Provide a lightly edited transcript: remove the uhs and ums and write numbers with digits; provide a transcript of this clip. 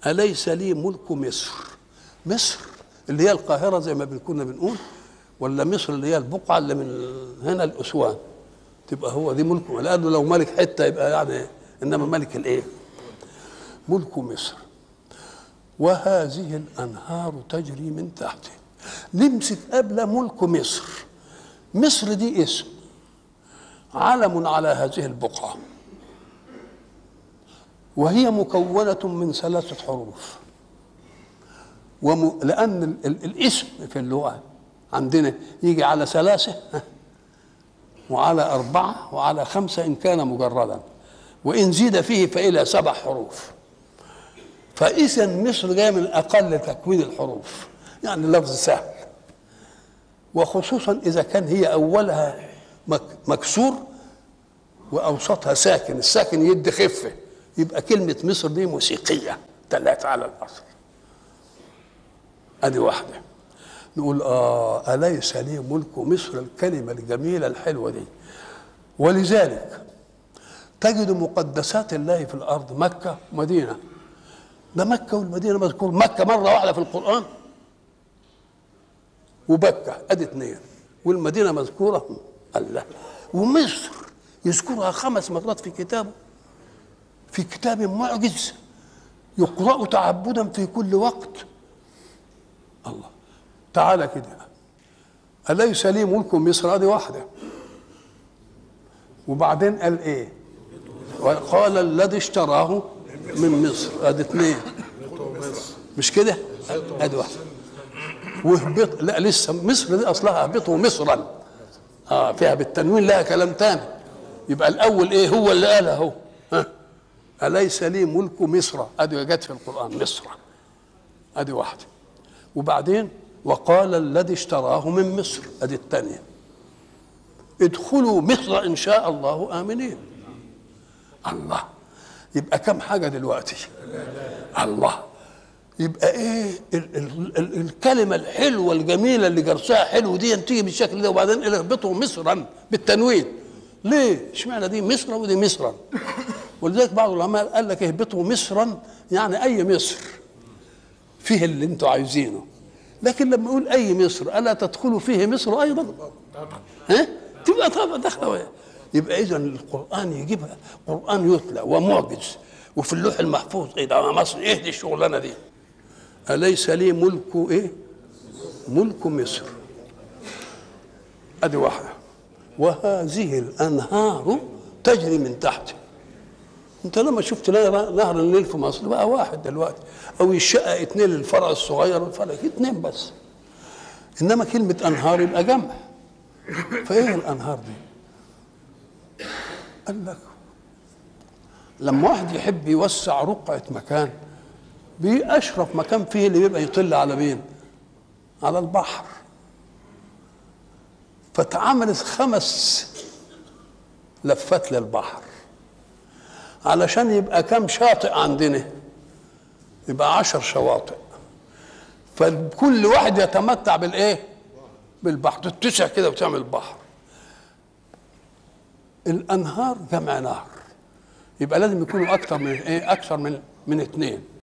أليس لي ملك مصر؟ مصر اللي هي القاهرة زي ما كنا بنقول، ولا مصر اللي هي البقعة اللي من هنا الأسوان؟ تبقى هو دي ملكه، لأنه لو ملك حتة يبقى يعني، إنما ملك الإيه؟ ملك مصر. وهذه الأنهار تجري من تحته. نمسك قبل ملك مصر. مصر دي اسم علم على هذه البقعة، وهي مكونة من 3 حروف. لأن الاسم في اللغة عندنا يجي على 3 وعلى 4 وعلى 5 إن كان مجردا، وإن زيد فيه فإلى 7 حروف. فإذا مصر جاية من أقل تكوين الحروف، يعني لفظ سهل، وخصوصا إذا كان هي أولها مكسور وأوسطها ساكن. الساكن يدي خفة، يبقى كلمة مصر دي موسيقية دلت على الأصل. أدي واحدة. نقول أليس لي ملك مصر، الكلمة الجميلة الحلوة دي. ولذلك تجد مقدسات الله في الأرض مكة ومدينة. ده مكة والمدينة مذكور، مكة مرة واحدة في القرآن وبكة أدي 2، والمدينة مذكورة الله. ومصر يذكرها 5 مرات في كتابه، في كتاب معجز يقرأ تعبدا في كل وقت. الله تعالى كده، أليس لي ملك مصر؟ ادي واحدة. وبعدين قال ايه؟ وقال الذي اشتراه من مصر، ادي 2. مش كده؟ ادي واحدة. واهبط، لا لسه مصر دي اصلها اهبطوا مصرا، فيها بالتنوين لها كلام تاني. يبقى الاول ايه؟ هو اللي قالها اهو، أليس لي ملك مصر، ادي جت في القرآن مصر، ادي واحدة. وبعدين وقال الذي اشتراه من مصر، ادي 2. ادخلوا مصر ان شاء الله آمنين. الله، يبقى كم حاجة دلوقتي؟ الله، يبقى ايه الكلمة الحلوة الجميلة اللي جرسها حلو دي تيجي بالشكل ده، وبعدين اهبطوا مصرا بالتنوين. ليه؟ اشمعنى دي مصر ودي مصرا؟ ولذلك بعض العلماء قال لك اهبطوا مصرا يعني اي مصر فيه اللي انتوا عايزينه، لكن لما يقول اي مصر الا تدخلوا فيه مصر ايضا؟ تبقى طبعا داخله. يبقى اذا القران يجيبها قران يتلى ومعجز وفي اللوح المحفوظ. ايه ده مصر؟ ايه دي الشغلانه دي؟ اليس لي ملك ايه؟ ملك مصر، ادي واحده. وهذه الانهار تجري من تحته. انت لما شفت نهر النيل في مصر بقى واحد دلوقتي، او يشقق 2 للفرع الصغير والفرع 2 بس، انما كلمه انهار يبقى جمع. فايه الانهار دي؟ قال لك لما واحد يحب يوسع رقعه مكان، بأشرف مكان فيه اللي بيبقى يطل على مين؟ على البحر. فتعملت 5 لفات للبحر علشان يبقى كم شاطئ عندنا؟ يبقى 10 شواطئ، فكل واحد يتمتع بالايه؟ بالبحر، تتسع كده وتعمل بحر. الانهار جمع نهر، يبقى لازم يكونوا اكثر من ايه؟ اكثر من 2.